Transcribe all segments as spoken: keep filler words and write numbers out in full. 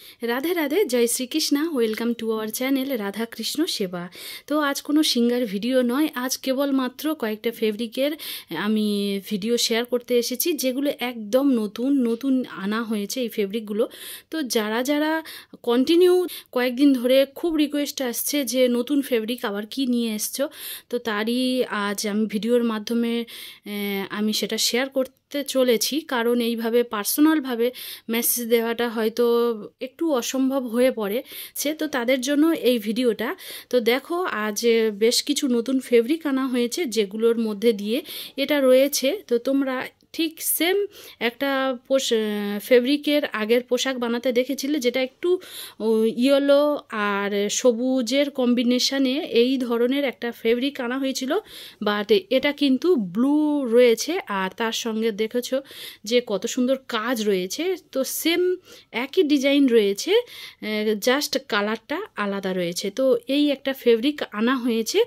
রাধে রাধে, জয় Shrikrishna. Welcome to our channel Radha Krishna Seva. তো আজ কোনো সিঙ্গার ভিডিও নয়, আজ কেবলমাত্র কয়েকটা ফেব্রিকের আমি ভিডিও শেয়ার করতে এসেছি, যেগুলো একদম নতুন নতুন আনা হয়েছে এই ফেব্রিকগুলো। তো যারা যারা কন্টিনিউ কয়েকদিন ধরে খুব রিকোয়েস্ট আসছে যে নতুন ফেব্রিক আবার কি নিয়ে এসছো, তো তারই আজ আমি ভিডিওর মাধ্যমে আমি সেটা শেয়ার করতে চলেছি। কারণ এইভাবে পার্সোনালভাবে মেসেজ দেওয়াটা হয়তো একটু অসম্ভব হয়ে পড়ে সে, তো তাদের জন্য এই ভিডিওটা। তো দেখো, আজ বেশ কিছু নতুন ফেব্রিক আনা হয়েছে, যেগুলোর মধ্যে দিয়ে এটা রয়েছে। তো তোমরা ঠিক সেম একটা পোশ ফেব্রিকের আগের পোশাক বানাতে দেখেছিলে, যেটা একটু ইয়েলো আর সবুজের কম্বিনেশানে এই ধরনের একটা ফেব্রিক আনা হয়েছিল, বাট এটা কিন্তু ব্লু রয়েছে আর তার সঙ্গে দেখেছো যে কত সুন্দর কাজ রয়েছে। তো সেম একই ডিজাইন রয়েছে, জাস্ট কালারটা আলাদা রয়েছে। তো এই একটা ফেব্রিক আনা হয়েছে,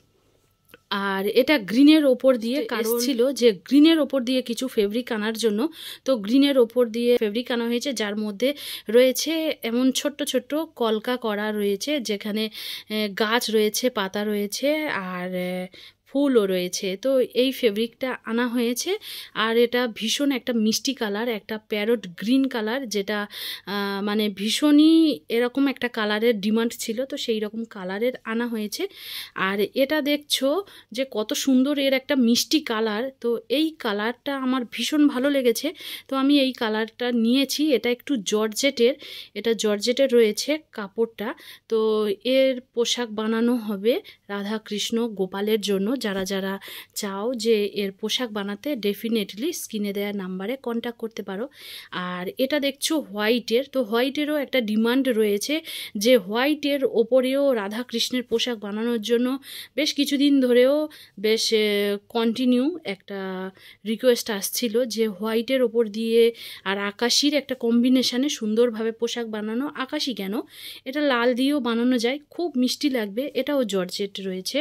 আর এটা গ্রিনের ওপর দিয়ে ছিল যে গ্রিনের ওপর দিয়ে কিছু ফেব্রিক আনার জন্য। তো গ্রিনের ওপর দিয়ে ফেব্রিক আনা হয়েছে, যার মধ্যে রয়েছে এমন ছোট্ট ছোট্ট কলকা করা রয়েছে, যেখানে গাছ রয়েছে, পাতা রয়েছে আর ফুলও রয়েছে। তো এই ফেব্রিকটা আনা হয়েছে, আর এটা ভীষণ একটা মিষ্টি কালার, একটা প্যারট গ্রিন কালার, যেটা মানে ভীষণই এরকম একটা কালারের ডিমান্ড ছিল, তো সেই রকম কালারের আনা হয়েছে। আর এটা দেখছো যে কত সুন্দর এর একটা মিষ্টি কালার। তো এই কালারটা আমার ভীষণ ভালো লেগেছে, তো আমি এই কালারটা নিয়েছি। এটা একটু জর্জেটের, এটা জর্জেটের রয়েছে কাপড়টা। তো এর পোশাক বানানো হবে রাধা কৃষ্ণ গোপালের জন্য। যারা যারা চাও যে এর পোশাক বানাতে, ডেফিনেটলি স্ক্রিনে দেওয়া নাম্বারে কন্ট্যাক্ট করতে পারো। আর এটা দেখছো হোয়াইটের, তো হোয়াইটেরও একটা ডিমান্ড রয়েছে যে হোয়াইটের ওপরেও রাধা কৃষ্ণের পোশাক বানানোর জন্য বেশ কিছুদিন ধরেও বেশ কন্টিনিউ একটা রিকোয়েস্ট আসছিল যে হোয়াইটের ওপর দিয়ে আর আকাশির একটা কম্বিনেশানে সুন্দরভাবে পোশাক বানানো। আকাশি কেন, এটা লাল দিয়েও বানানো যায়, খুব মিষ্টি লাগবে। এটাও জর্জেট রয়েছে।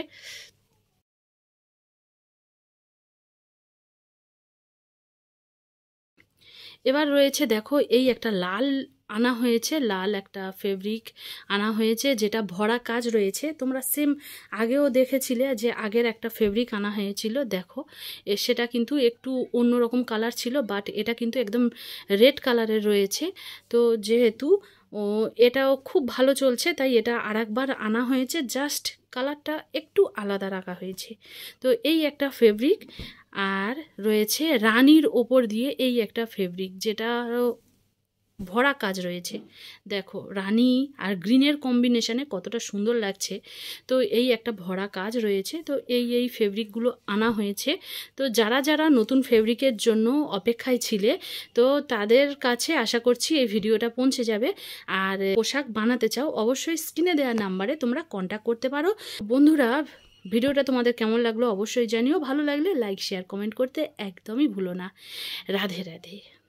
এবার রয়েছে দেখো, এই একটা লাল আনা হয়েছে, লাল একটা ফেব্রিক আনা হয়েছে, যেটা ভরা কাজ রয়েছে। তোমরা সেম আগেও দেখেছিলে যে আগের একটা ফেব্রিক আনা হয়েছিল, দেখো সেটা কিন্তু একটু অন্যরকম কালার ছিল, বাট এটা কিন্তু একদম রেড কালারের রয়েছে। তো যেহেতু ও এটাও খুব ভালো চলছে, তাই এটা আর একবার আনা হয়েছে, জাস্ট কালারটা একটু আলাদা রাখা হয়েছে। তো এই একটা ফেব্রিক, আর রয়েছে রানীর ওপর দিয়ে এই একটা ফেব্রিক, যেটা ভরা কাজ রয়েছে। দেখো রানী আর গ্রিনের কম্বিনেশানে কতটা সুন্দর লাগছে। তো এই একটা ভরা কাজ রয়েছে। তো এই এই ফেব্রিকগুলো আনা হয়েছে। তো যারা যারা নতুন ফেব্রিকের জন্য অপেক্ষায় ছিলে, তো তাদের কাছে আশা করছি এই ভিডিওটা পৌঁছে যাবে। আর পোশাক বানাতে চাও, অবশ্যই স্ক্রিনে দেওয়া নাম্বারে তোমরা কন্ট্যাক্ট করতে পারো। বন্ধুরা, ভিডিওটা তোমাদের কেমন লাগলো অবশ্যই জানিও। ভালো লাগলে লাইক শেয়ার কমেন্ট করতে একদমই ভুলো না। রাধে রাধে।